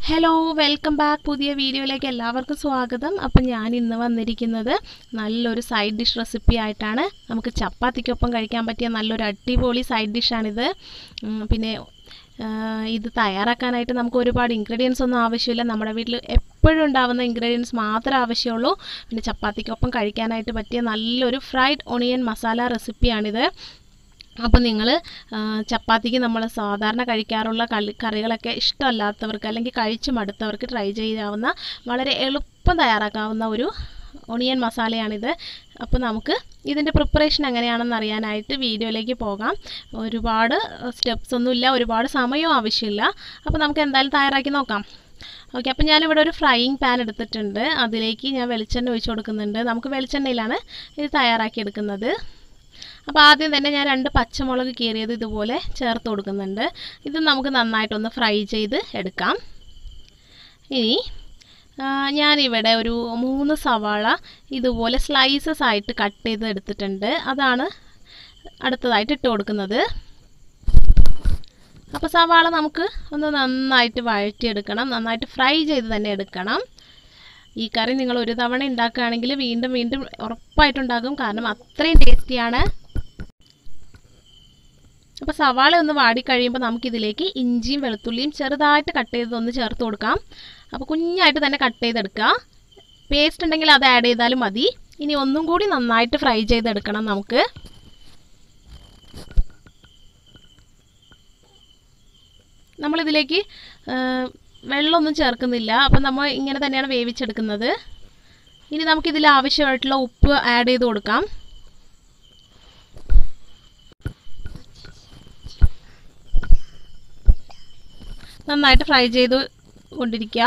Hello welcome back പുതിയ വീഡിയോയിലേക്ക് എല്ലാവർക്കും സ്വാഗതം. അപ്പം ഞാൻ ഇന്ന് വന്നിരിക്കുന്നത് നല്ലൊരു സൈഡ് ഡിഷ് റെസിപ്പി ആയിട്ടാണ്. നമുക്ക് ചപ്പാത്തിക്കൊപ്പം കഴിക്കാൻ പറ്റിയ നല്ലൊരു അടിപൊളി സൈഡ് ഡിഷാണിത്. പിന്നെ ഇത് തയ്യാറാക്കാനായിട്ട് നമുക്ക് ഒരുപാട് ഇൻഗ്രീഡിയൻസ് ഒന്നും ആവശ്യമില്ല. നമ്മുടെ വീട്ടിൽ എപ്പോഴും ഉണ്ടാകുന്ന ഇൻഗ്രീഡിയൻസ് മാത്രമേ ആവശ്യമുള്ളൂ. പിന്നെ ചപ്പാത്തിക്കൊപ്പം കഴിക്കാനായിട്ട് പറ്റിയ നല്ലൊരു ഫ്രൈഡ് ഓണിയൻ മസാല റെസിപ്പിയാണിത്. അപ്പോൾ നിങ്ങൾ ചപ്പാത്തിക്ക് നമ്മൾ സാധാരണ കഴിക്കാറുള്ള കറികളൊക്കെ ഇഷ്ടമല്ലാത്തവർക്ക് അല്ലെങ്കിൽ കഴിച്ചു മടുത്തവർക്ക് ട്രൈ ചെയ്യാവുന്ന വളരെ എളുപ്പം തയ്യാറാക്കാവുന്ന ഒരു ഓണിയൻ മസാലയാണിത്. അപ്പോൾ നമുക്ക് ഇതിൻ്റെ പ്രിപ്പറേഷൻ എങ്ങനെയാണെന്ന് അറിയാനായിട്ട് വീഡിയോയിലേക്ക് പോകാം. ഒരുപാട് സ്റ്റെപ്സ് ഒന്നുമില്ല, ഒരുപാട് സമയവും ആവശ്യമില്ല. അപ്പോൾ നമുക്ക് എന്തായാലും തയ്യാറാക്കി നോക്കാം. ഓക്കെ, അപ്പോൾ ഞാനിവിടെ ഒരു ഫ്രൈയിങ് പാൻ എടുത്തിട്ടുണ്ട്. അതിലേക്ക് ഞാൻ വെളിച്ചെണ്ണ ഒഴിച്ച് കൊടുക്കുന്നുണ്ട്. നമുക്ക് വെളിച്ചെണ്ണയിലാണ് ഇത് തയ്യാറാക്കിയെടുക്കുന്നത്. അപ്പോൾ ആദ്യം തന്നെ ഞാൻ 2 പച്ചമുളക് കീറിയത് ഇതുപോലെ ചേർത്ത് കൊടുക്കുന്നുണ്ട്. ഇത് നമുക്ക് നന്നായിട്ടൊന്ന് ഫ്രൈ ചെയ്ത് എടുക്കാം. ഇനി ഞാനിവിടെ ഒരു 3 സവാള ഇതുപോലെ സ്ലൈസസ് ആയിട്ട് കട്ട് ചെയ്ത് എടുത്തിട്ടുണ്ട്. അതാണ് അടുത്തതായിട്ട് ഇട്ട് കൊടുക്കുന്നത്. അപ്പോൾ സവാള നമുക്ക് ഒന്ന് നന്നായിട്ട് വഴറ്റിയെടുക്കണം, നന്നായിട്ട് ഫ്രൈ ചെയ്ത് തന്നെ എടുക്കണം. ഈ കറി നിങ്ങൾ ഒരു തവണ ഉണ്ടാക്കുകയാണെങ്കിൽ വീണ്ടും വീണ്ടും ഉറപ്പായിട്ടുണ്ടാകും, കാരണം അത്രയും ടേസ്റ്റിയാണ്. അപ്പോൾ സവാള ഒന്ന് വാടിക്കഴിയുമ്പോൾ നമുക്കിതിലേക്ക് ഇഞ്ചിയും വെളുത്തുള്ളിയും ചെറുതായിട്ട് കട്ട് ചെയ്തൊന്ന് ചേർത്ത് കൊടുക്കാം. അപ്പോൾ കുഞ്ഞായിട്ട് തന്നെ കട്ട് ചെയ്തെടുക്കുക. പേസ്റ്റ് ഉണ്ടെങ്കിൽ അത് ആഡ് ചെയ്താലും മതി. ഇനി ഒന്നും കൂടി നന്നായിട്ട് ഫ്രൈ ചെയ്തെടുക്കണം നമുക്ക്. നമ്മളിതിലേക്ക് വെള്ളമൊന്നും ചേർക്കുന്നില്ല. അപ്പം നമ്മൾ ഇങ്ങനെ തന്നെയാണ് വേവിച്ചെടുക്കുന്നത്. ഇനി നമുക്കിതിൽ ആവശ്യമായിട്ടുള്ള ഉപ്പ് ആഡ് ചെയ്ത് കൊടുക്കാം. നന്നായിട്ട് ഫ്രൈ ചെയ്ത് കൊണ്ടിരിക്കുക.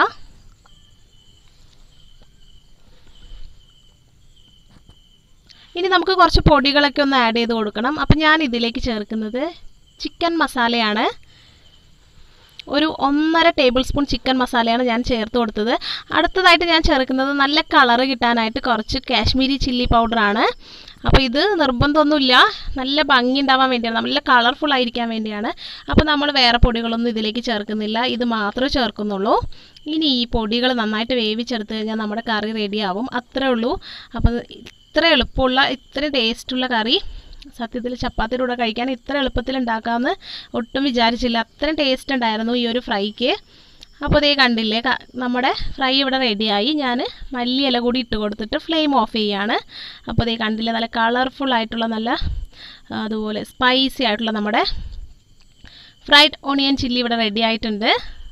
ഇനി നമുക്ക് കുറച്ച് പൊടികളൊക്കെ ഒന്ന് ആഡ് ചെയ്ത് കൊടുക്കണം. അപ്പം ഞാൻ ഇതിലേക്ക് ചേർക്കുന്നത് ചിക്കൻ മസാലയാണ്. ഒരു 1.5 ടേബിൾ സ്പൂൺ ചിക്കൻ മസാലയാണ് ഞാൻ ചേർത്ത് കൊടുത്തത്. അടുത്തതായിട്ട് ഞാൻ ചേർക്കുന്നത് നല്ല കളറ് കിട്ടാനായിട്ട് കുറച്ച് കാശ്മീരി ചില്ലി പൗഡറാണ്. അപ്പോൾ ഇത് നിർബന്ധമൊന്നുമില്ല, നല്ല ഭംഗി ഉണ്ടാവാൻ വേണ്ടിയാണ്, നല്ല കളർഫുൾ ആയിരിക്കാൻ വേണ്ടിയാണ്. അപ്പോൾ നമ്മൾ വേറെ പൊടികളൊന്നും ഇതിലേക്ക് ചേർക്കുന്നില്ല, ഇത് മാത്രമേ ചേർക്കുന്നുള്ളൂ. ഇനി ഈ പൊടികൾ നന്നായിട്ട് വേവിച്ചെടുത്ത് കഴിഞ്ഞാൽ നമ്മുടെ കറി റെഡിയാവും. അത്രേ ഉള്ളൂ. അപ്പോൾ ഇത്ര എളുപ്പമുള്ള ഇത്രയും ടേസ്റ്റുള്ള കറി സത്യത്തിൽ ചപ്പാത്തിയുടെ കൂടെ കഴിക്കാൻ ഇത്ര എളുപ്പത്തിൽ ഉണ്ടാക്കാമെന്ന് ഒട്ടും വിചാരിച്ചില്ല. അത്രയും ടേസ്റ്റ് ഉണ്ടായിരുന്നു ഈ ഒരു ഫ്രൈക്ക്. അപ്പോൾ ഇതേ കണ്ടില്ലേ, നമ്മുടെ ഫ്രൈ ഇവിടെ റെഡിയായി. ഞാൻ മല്ലിയില കൂടി ഇട്ട് കൊടുത്തിട്ട് ഫ്ലെയിം ഓഫ് ചെയ്യാണ്. അപ്പോൾ ഇതേ കണ്ടില്ലേ, നല്ല കളർഫുൾ ആയിട്ടുള്ള നല്ല അതുപോലെ സ്പൈസി ആയിട്ടുള്ള നമ്മുടെ ഫ്രൈഡ് ഓണിയൻ ചില്ലി ഇവിടെ റെഡി ആയിട്ടുണ്ട്.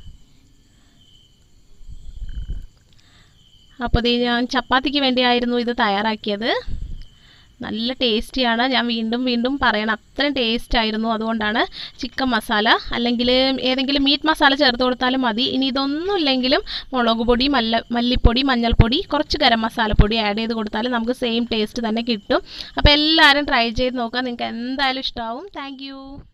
അപ്പോൾ ഇതേ ഞാൻ ചപ്പാത്തിക്ക് വേണ്ടിയായിരുന്നു ഇത് തയ്യാറാക്കിയത്. നല്ല ടേസ്റ്റിയാണ്, ഞാൻ വീണ്ടും വീണ്ടും പറയണം, അത്രയും ടേസ്റ്റ് ആയിരുന്നു. അതുകൊണ്ടാണ് ചിക്കൻ മസാല അല്ലെങ്കിൽ ഏതെങ്കിലും മീറ്റ് മസാല ചേർത്ത് കൊടുത്താലും മതി. ഇനി ഇതൊന്നും ഇല്ലെങ്കിലും മുളക് പൊടി, മല്ലിപ്പൊടി, മഞ്ഞൾപ്പൊടി, കുറച്ച് ഗരം മസാലപ്പൊടി ആഡ് ചെയ്ത് കൊടുത്താലും നമുക്ക് സെയിം ടേസ്റ്റ് തന്നെ കിട്ടും. അപ്പോൾ എല്ലാവരും ട്രൈ ചെയ്ത് നോക്കുക, നിങ്ങൾക്ക് എന്തായാലും ഇഷ്ടമാവും. താങ്ക്